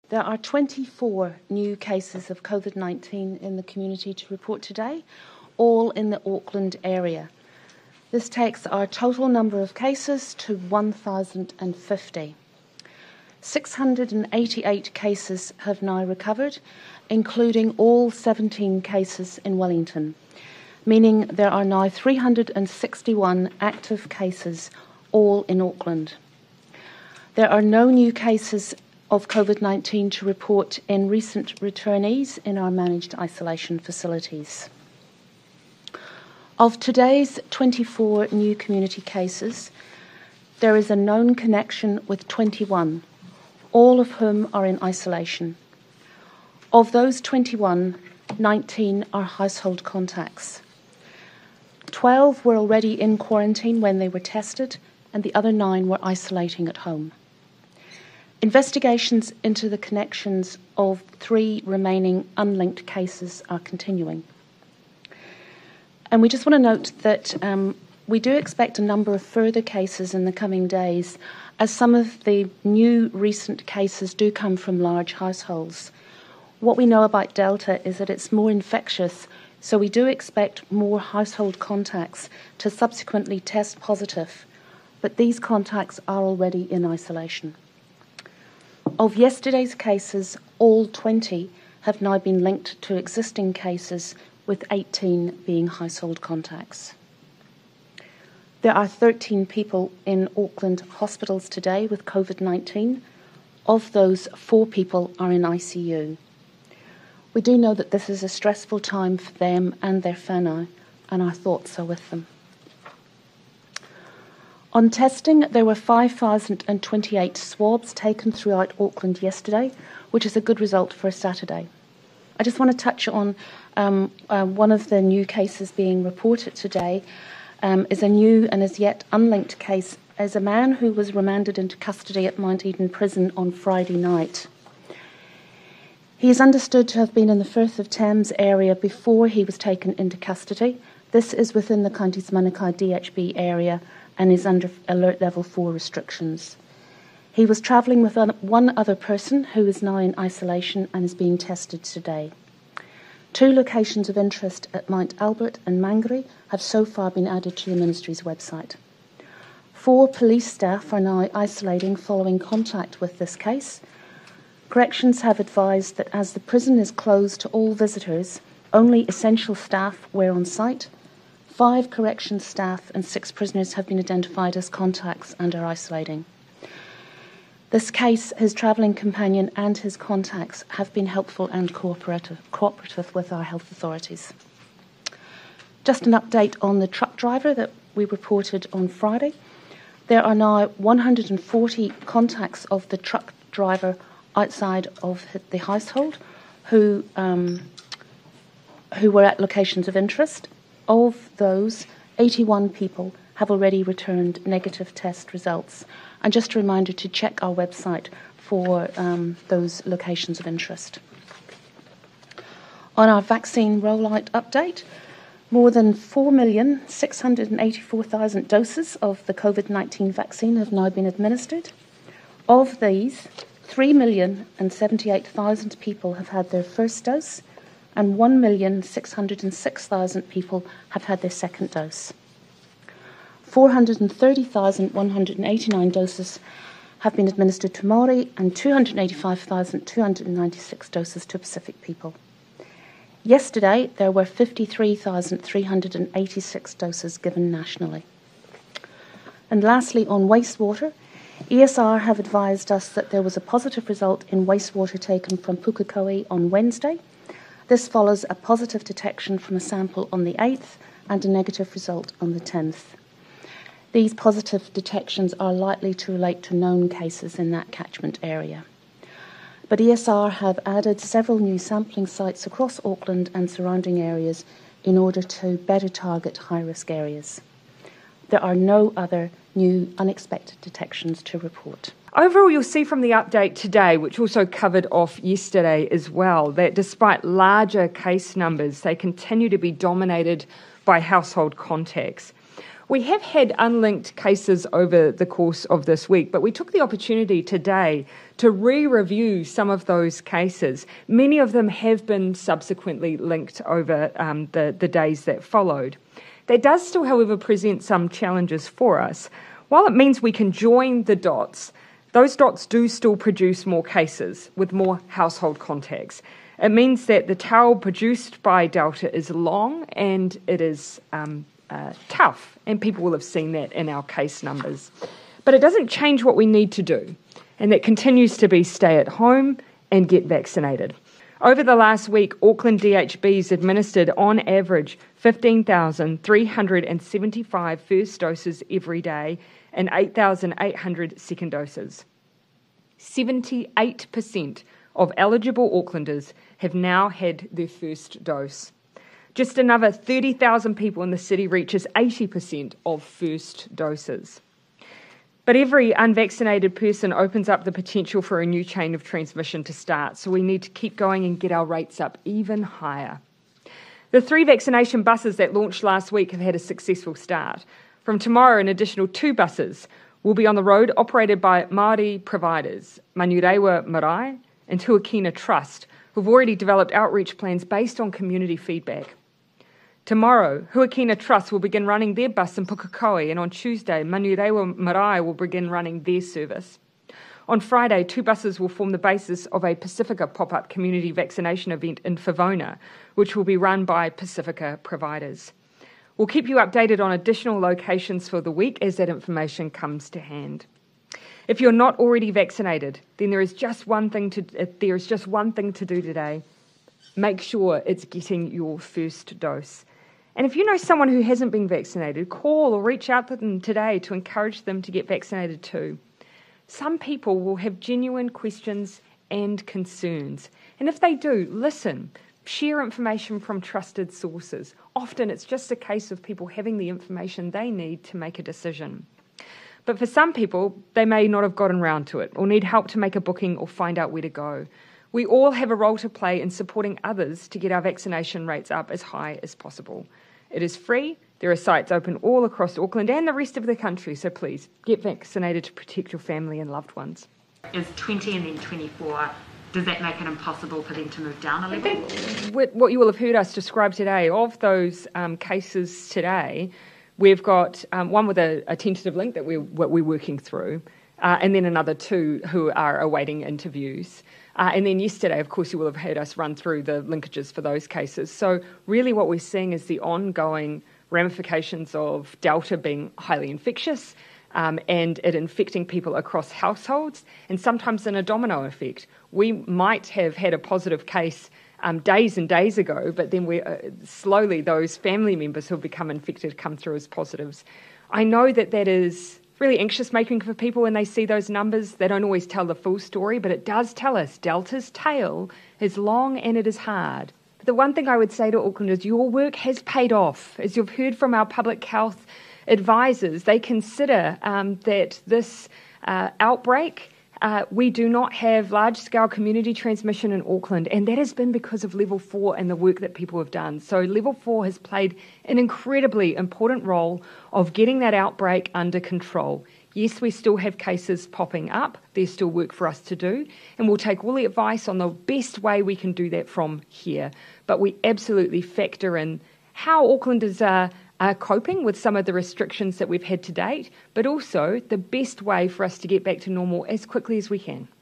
There are 24 new cases of Covid-19 in the community to report today, all in the Auckland area. This takes our total number of cases to 1,050. 688 cases have now recovered, including all 17 cases in Wellington, meaning there are now 361 active cases, all in Auckland. There are no new cases of Covid-19 to report in recent returnees in our managed isolation facilities. Of today's 24 new community cases, there is a known connection with 21, all of whom are in isolation. Of those 21, 19 are household contacts. 12 were already in quarantine when they were tested, and the other 9 were isolating at home. Investigations into the connections of 3 remaining unlinked cases are continuing. And we just want to note that we do expect a number of further cases in the coming days, as some of the new recent cases do come from large households. What we know about Delta is that it's more infectious, so we do expect more household contacts to subsequently test positive, but these contacts are already in isolation. Of yesterday's cases, all 20 have now been linked to existing cases, with 18 being household contacts. There are 13 people in Auckland hospitals today with Covid-19. Of those, 4 people are in ICU. We do know that this is a stressful time for them and their whānau, and our thoughts are with them. On testing, there were 5,028 swabs taken throughout Auckland yesterday, which is a good result for a Saturday. I just want to touch on one of the new cases being reported today. Is a new and as yet unlinked case as a man who was remanded into custody at Mount Eden Prison on Friday night. He is understood to have been in the Firth of Thames area before he was taken into custody. This is within the Counties Manukau DHB area and is under Alert Level 4 restrictions. He was travelling with one other person who is now in isolation and is being tested today. 2 locations of interest at Mount Albert and Mangere have so far been added to the Ministry's website. 4 police staff are now isolating following contact with this case. Corrections have advised that as the prison is closed to all visitors, only essential staff were on site. 5 corrections staff and 6 prisoners have been identified as contacts and are isolating. This case, his travelling companion and his contacts have been helpful and cooperative with our health authorities. Just an update on the truck driver that we reported on Friday. There are now 140 contacts of the truck driver outside of the household who were at locations of interest. Of those, 81 people have already returned negative test results. And just a reminder to check our website for those locations of interest. On our vaccine rollout update, more than 4,684,000 doses of the Covid-19 vaccine have now been administered. Of these, 3,078,000 people have had their first dose, and 1,606,000 people have had their second dose. 430,189 doses have been administered to Māori and 285,296 doses to Pacific people. Yesterday, there were 53,386 doses given nationally. And lastly, on wastewater, ESR have advised us that there was a positive result in wastewater taken from Pukekohe on Wednesday. This follows a positive detection from a sample on the 8th and a negative result on the 10th. These positive detections are likely to relate to known cases in that catchment area. But ESR have added several new sampling sites across Auckland and surrounding areas in order to better target high-risk areas. There are no other new unexpected detections to report. Overall, you'll see from the update today, which also covered off yesterday as well, that despite larger case numbers, they continue to be dominated by household contacts. We have had unlinked cases over the course of this week, but we took the opportunity today to re-review some of those cases. Many of them have been subsequently linked over the days that followed. That does still, however, present some challenges for us. While it means we can join the dots, those dots do still produce more cases with more household contacts. It means that the tail produced by Delta is long and it is tough, and people will have seen that in our case numbers. But it doesn't change what we need to do, and that continues to be stay at home and get vaccinated. Over the last week, Auckland DHBs administered on average 15,375 first doses every day and 8,800 second doses. 78% of eligible Aucklanders have now had their first dose. Just another 30,000 people in the city reaches 80% of first doses. But every unvaccinated person opens up the potential for a new chain of transmission to start, so we need to keep going and get our rates up even higher. The 3 vaccination buses that launched last week have had a successful start. From tomorrow, an additional 2 buses will be on the road, operated by Māori providers, Manurewa Marae and Huakina Trust, who've already developed outreach plans based on community feedback. Tomorrow, Huakina Trust will begin running their bus in Pukekohe, and on Tuesday, Manurewa Marae will begin running their service. On Friday, 2 buses will form the basis of a Pacifica pop-up community vaccination event in Favona, which will be run by Pacifica providers. We'll keep you updated on additional locations for the week as that information comes to hand. If you're not already vaccinated, then there is just one thing to do today. Make sure it's getting your first dose. And if you know someone who hasn't been vaccinated, call or reach out to them today to encourage them to get vaccinated too. Some people will have genuine questions and concerns. And if they do, listen. Share information from trusted sources. Often it's just a case of people having the information they need to make a decision. But for some people, they may not have gotten round to it or need help to make a booking or find out where to go. We all have a role to play in supporting others to get our vaccination rates up as high as possible. It is free. There are sites open all across Auckland and the rest of the country, so please get vaccinated to protect your family and loved ones. Is 20 and then 24, does that make it impossible for them to move down a level? I think what you will have heard us describe today, of those cases today, we've got one with a tentative link that we're working through, and then another 2 who are awaiting interviews. And then yesterday, of course, you will have heard us run through the linkages for those cases. So really what we're seeing is the ongoing ramifications of Delta being highly infectious and it infecting people across households, and sometimes in a domino effect. We might have had a positive case days and days ago, but then slowly those family members who have become infected come through as positives. I know that is really anxious making for people when they see those numbers. They don't always tell the full story, but it does tell us Delta's tail is long and it is hard. But the one thing I would say to Aucklanders, your work has paid off. As you've heard from our public health advisors, they consider that this outbreak, we do not have large-scale community transmission in Auckland, and that has been because of Level 4 and the work that people have done. So Level 4 has played an incredibly important role of getting that outbreak under control. Yes, we still have cases popping up. There's still work for us to do, and we'll take all the advice on the best way we can do that from here. But we absolutely factor in how Aucklanders are coping with some of the restrictions that we've had to date, but also the best way for us to get back to normal as quickly as we can.